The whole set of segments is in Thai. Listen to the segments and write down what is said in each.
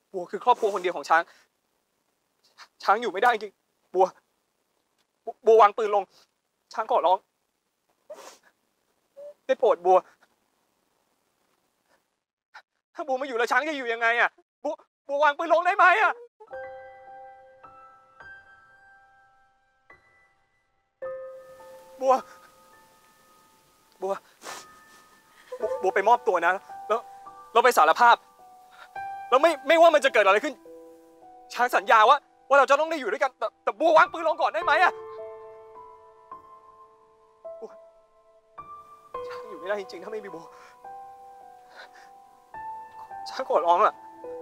บัวคือครอบครัวคนเดียวของช้างช้างอยู่ไม่ได้จริงบัววางปืนลงช้างขอร้องได้โปรดบัวถ้าบัวไม่อยู่แล้วช้างจะอยู่ยังไงอ่ะบัววางปืนลงได้ไหมอ่ะบัวไปมอบตัวนะแล้วเราไปสารภาพแล้วไม่ว่ามันจะเกิดอะไรขึ้นช้างสัญญาว่าเราจะต้องได้อยู่ด้วยกันแต่บัววางปืนลงก่อนได้ไหมอะช้างอยู่ไม่ได้จริงๆถ้าไม่มีบัวช้างขอร้องล่ะ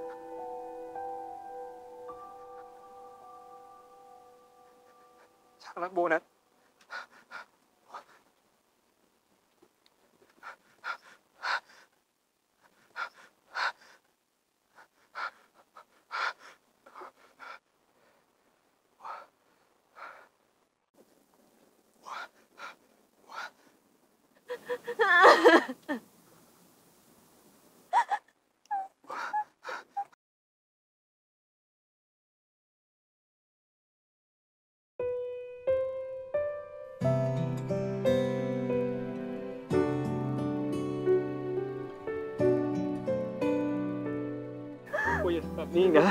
ช้างรักบัวนะบัวอย่าทำแบบนี้นะ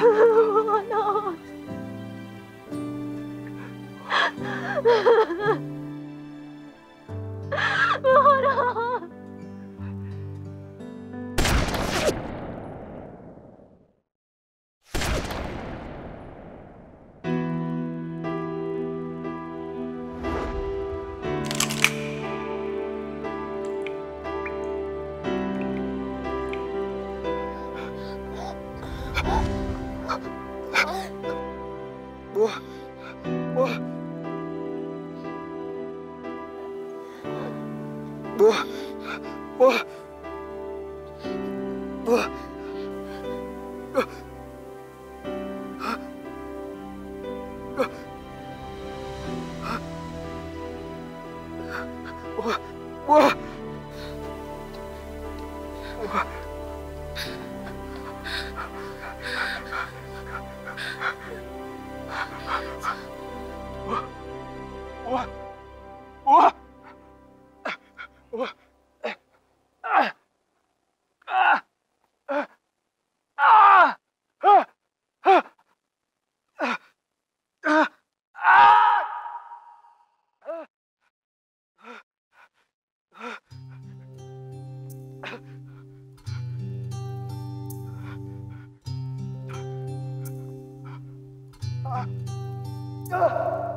บัวบัวบัวบัวบัวบัวAh!